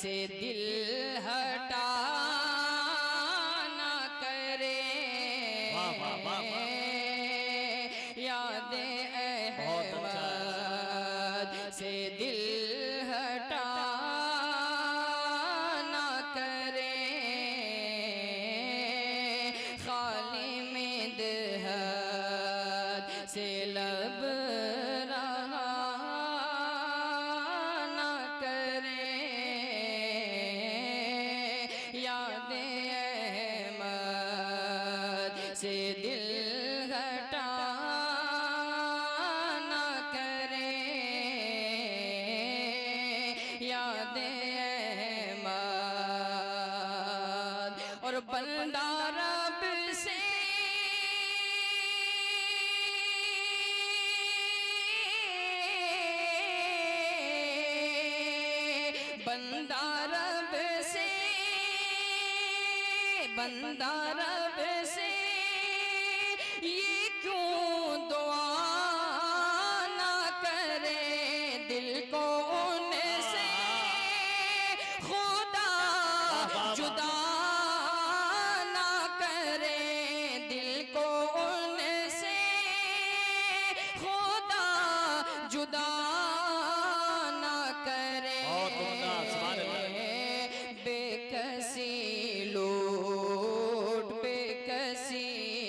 से दिल हटा ना करे। यादें अहमद से दिल हटा ना करे। खाली मिदहत से लब रहा ना करे। यादें अहमद से दिल हटा ना करे। यादें अहमद और बंदा रब से बंदा रब से बंदा रब से ये क्यों दुआ ना करे। दिल को उनसे खुदा जुदा ना करे। दिल को उनसे खुदा जुदा ना करे। बेकसी लूट बेकसी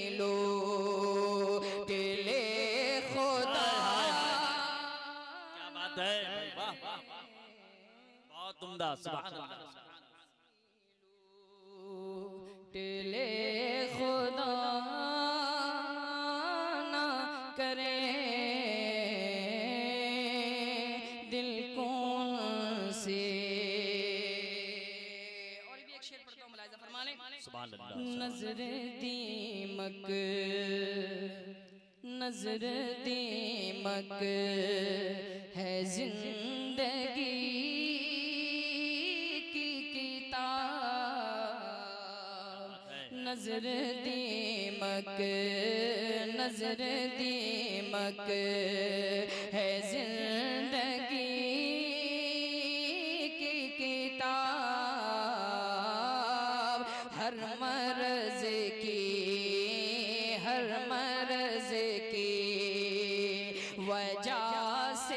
लूट ले खुदा। क्या बात है, वाह वाह, बहुत उम्दा, सुभान अल्लाह। लूट ले खुदा ना करे। दिल कौन से नजर दीमक नजर दीमक है जिंदगी की किताब। नजर दीमक नजर दीमक है जिंदगी की किताब। हर मर्ज की हर मर्ज की वजह से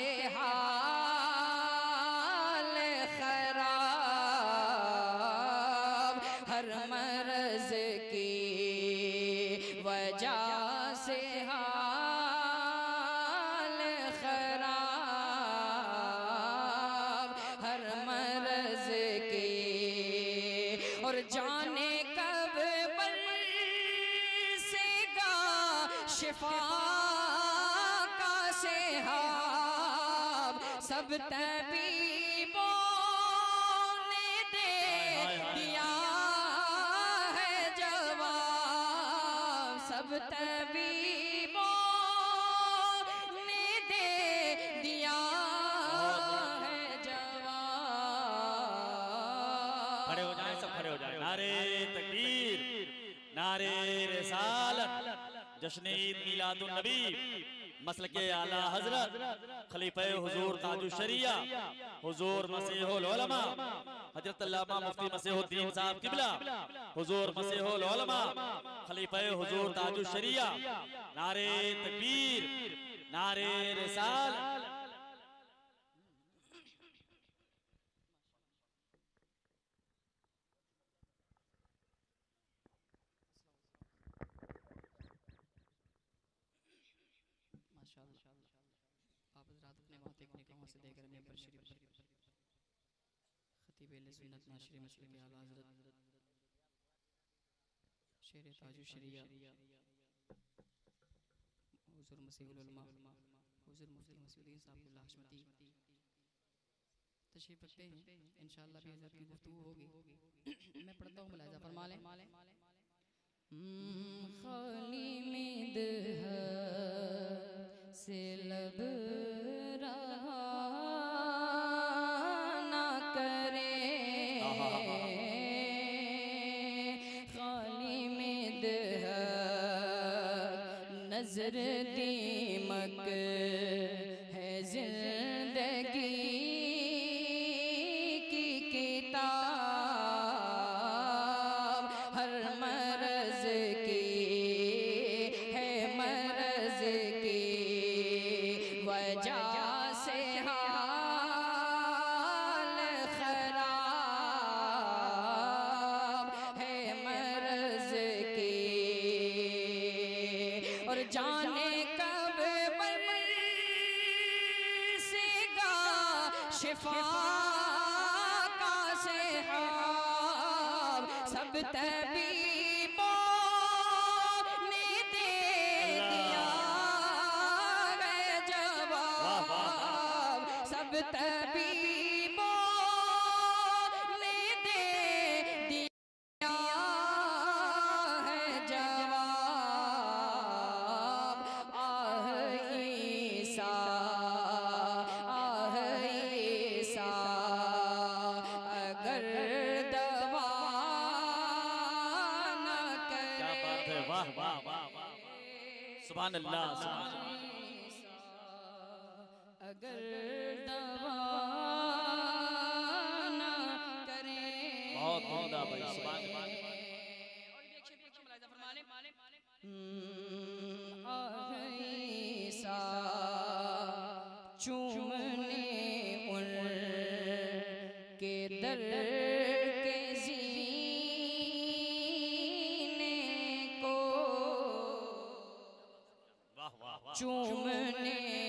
हाल खराब। हर मर्ज की वजह से हाल खराब। हर मर्ज की और जाने कब बरसेगा शिफा का सेहाब। सब तबीबों ने दे दिया है जवाब। सब तबीबों ने दे दिया है जवाब। खड़े हो जाए, सब खड़े हो जाए। नारे तकबीर, नारे रिसालत, जश्न ईद मिलादुन नबी, मसलके आला हजरत खलीफे हुजूर ताजुश शरिया हुजूर मसीहुल उलमा हजरत अल्लामा मुफ्ती मसीहुद्दीन साहब किबला हुजूर मसीहुल उलमा खलीफे हुजूर ताजुश शरिया। नारे तकबीर, नारे रिसालत। आप हज़रात अपने वहाँ देखने का वहाँ से देख रहे हैं पर शरीफ खतीब सुन्नत नाशरी मसले के आला हज़रत शेर ताजुश शरिया हुज़ूर मसीहुल उलमा हुज़ूर मुफ्ती मसीहुद्दीन साहब हाशमती तशरीफ रखते हैं। इंशाअल्लाह भी हज़रत की गुफ्तगू होगी। मैं पढ़ता हूँ, मुलाहिज़ा फरमा लें। खाली मिदहत से लब रहा ना करे। खाली मिदहत नजर दीमक है जिंदगी की किताब। शिफा का सेहाब सब तबीबों ने दे दिया है जवाब, सब तबीबों ने दे दिया है जवाब। आह ईसा, आह ईसा, अगर दवा न करे। क्या बात है, वाह वाह वाह वाह, सुभान अल्लाह सुभान अल्लाह। अगर दवा न करे। बहुत उम्दा भाई, सुभान अल्लाह। आह ईसा चूमने उनके दर के जीने को, वाह वाह वाह, चूमने